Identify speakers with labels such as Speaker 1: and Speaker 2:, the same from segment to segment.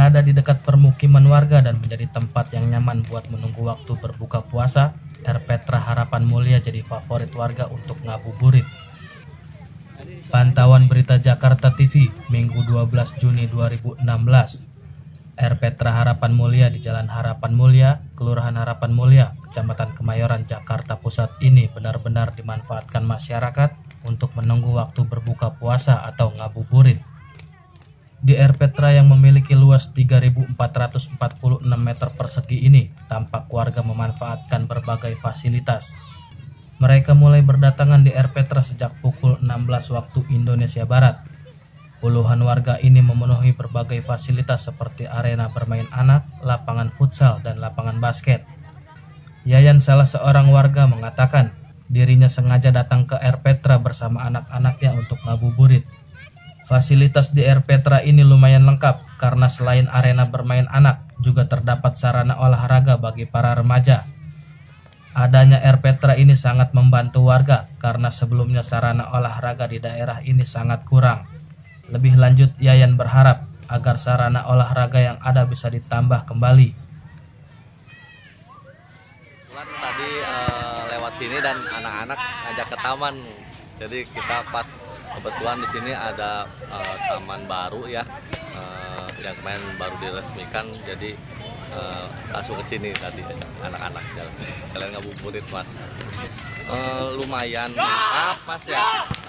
Speaker 1: berada di dekat permukiman warga dan menjadi tempat yang nyaman buat menunggu waktu berbuka puasa, Air Petra Harapan Mulia jadi favorit warga untuk ngabuburit. Pantauan berita Jakarta TV, Minggu 12 Juni 2016. Air Petra Harapan Mulia di Jalan Harapan Mulia, Kelurahan Harapan Mulia, Kecamatan Kemayoran, Jakarta Pusat ini benar-benar dimanfaatkan masyarakat untuk menunggu waktu berbuka puasa atau ngabuburit. Di Air Petra yang memiliki luas 3.446 meter persegi ini, tampak warga memanfaatkan berbagai fasilitas. Mereka mulai berdatangan di Air Petra sejak pukul 16 waktu Indonesia Barat. Puluhan warga ini memenuhi berbagai fasilitas seperti arena bermain anak, lapangan futsal, dan lapangan basket. Yayan, salah seorang warga, mengatakan dirinya sengaja datang ke Air Petra bersama anak-anaknya untuk ngabuburit. Fasilitas di Air Petra ini lumayan lengkap karena selain arena bermain anak, juga terdapat sarana olahraga bagi para remaja. Adanya Air Petra ini sangat membantu warga karena sebelumnya sarana olahraga di daerah ini sangat kurang. Lebih lanjut, Yayan berharap agar sarana olahraga yang ada bisa ditambah kembali.
Speaker 2: Tadi lewat sini dan anak-anak ngajak ke taman. Jadi kita pas kebetulan di sini ada taman baru ya, yang kemarin baru diresmikan. Jadi langsung ke sini tadi anak-anak jalan. Kalian ngabuburit Mas. Lumayan lengkap Mas ya.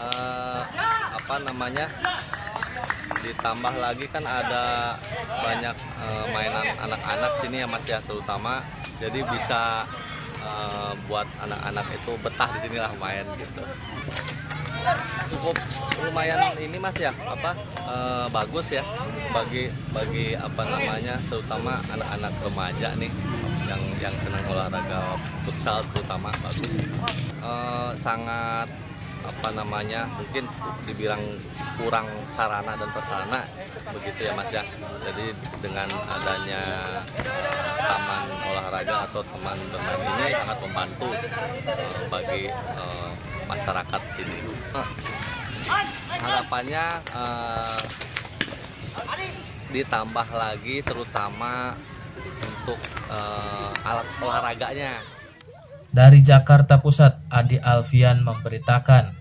Speaker 2: Ditambah lagi kan ada banyak mainan anak-anak sini ya Mas ya, terutama. Jadi bisa buat anak-anak itu betah di sini lah main gitu. Cukup lumayan ini Mas ya, bagus ya bagi terutama anak-anak remaja nih yang senang olahraga futsal, terutama bagus. Sangat mungkin dibilang kurang sarana dan prasarana begitu ya Mas ya. Jadi dengan adanya taman olahraga atau taman bermain ini sangat membantu bagi masyarakat sini. Harapannya ditambah lagi terutama untuk alat olahraganya.
Speaker 1: Dari Jakarta Pusat, Adi Alfian memberitakan.